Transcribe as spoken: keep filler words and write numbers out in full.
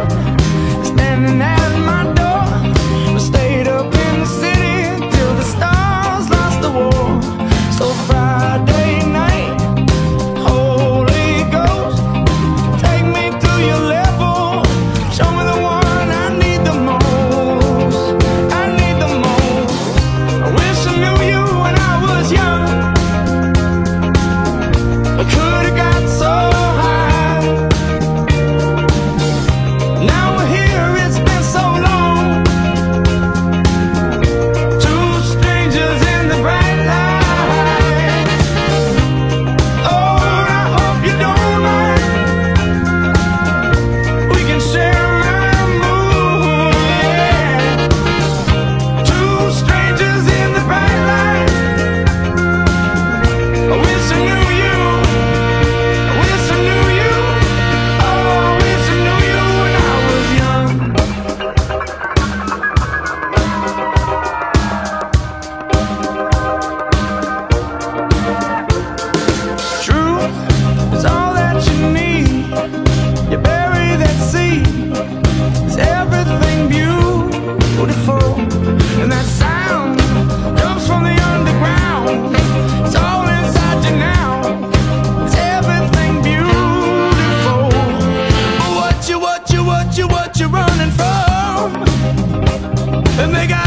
standing at my door. We stayed up in the city till the stars lost the war. So Friday night, Holy Ghost, take me to your level. Show me the one I need the most. I need the most. I wish I knew you when I was young. I could've got so high. Now we're here, it's been so long. Two strangers in the bright light. Oh, I hope you don't mind. We can share my mood, yeah. Two strangers in the bright light. I wish I knew you. I wish I knew you. Oh, I wish I knew you when I was young. Truth is all that you need. You bury that seed. It's everything beautiful. And that sound comes from the underground. It's all inside you now. It's everything beautiful. But what you, what you, what you, what you running from? And they got